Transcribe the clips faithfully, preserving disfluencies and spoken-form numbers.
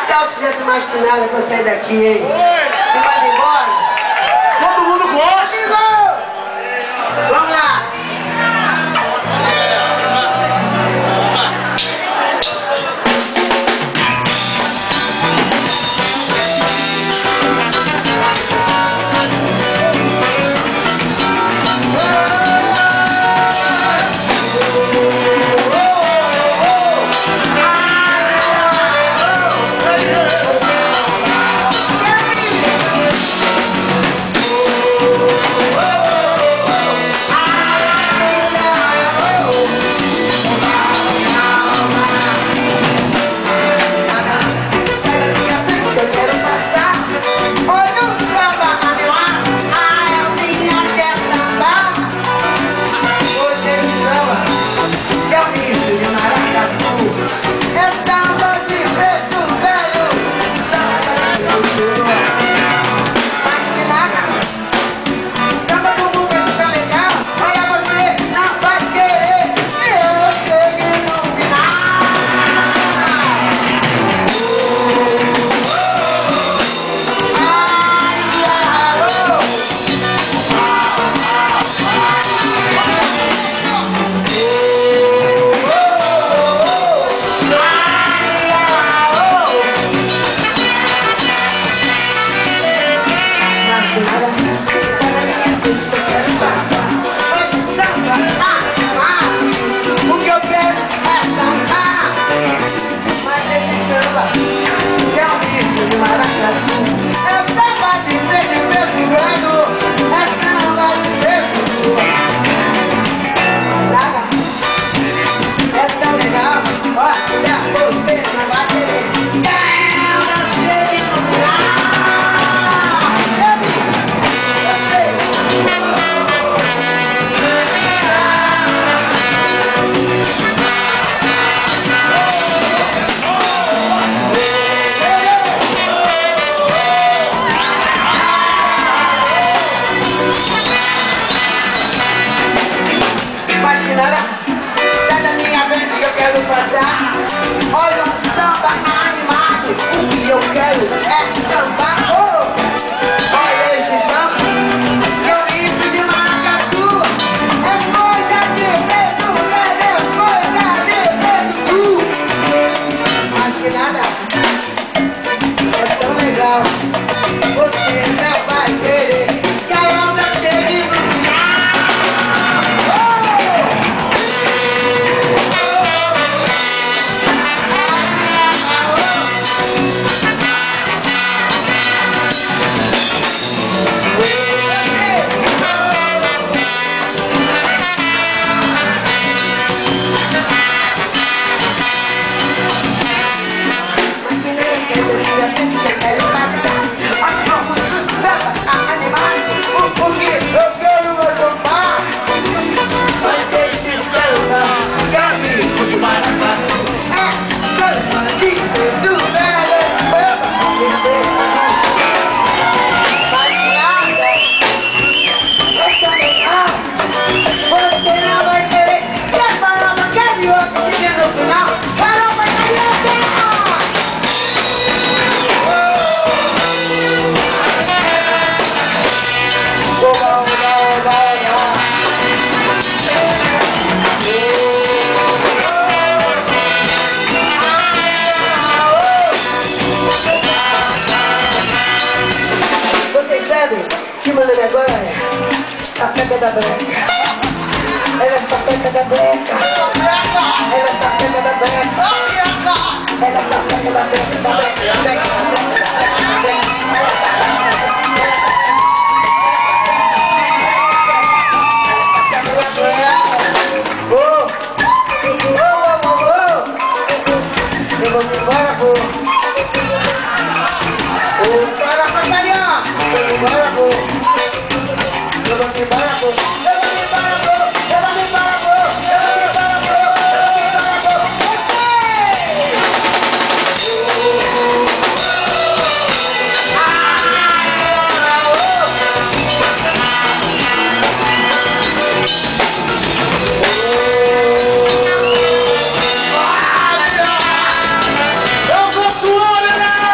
tal se fizesse mais que nada que eu sair daqui, hein? E vai embora? Todo mundo gosta! Vamos lá! Da breca. Ela é sapeca da breca. Ela é sapeca da breca. Ela é sapeca da breca. Eu vou embora, pô. Ô, Farofa Carioca. Eu vou embora, pô. Eu vou embora, pô. Eu vou embora, pô. Eu vou embora, pô. Eu vou embora, pô. Eu vou embora, Elza Soares!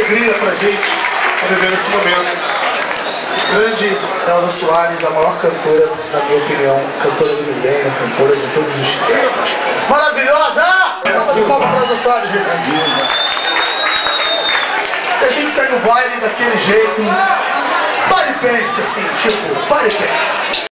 alegria pra gente viver nesse momento. Grande Elza Soares, a maior cantora, na minha opinião, cantora do milênio, cantora de todos os tempos. Maravilhosa! Salva de palmas para Elza Soares, gente. E a gente segue o baile daquele jeito. Pare e pense assim, tipo, pare e pense.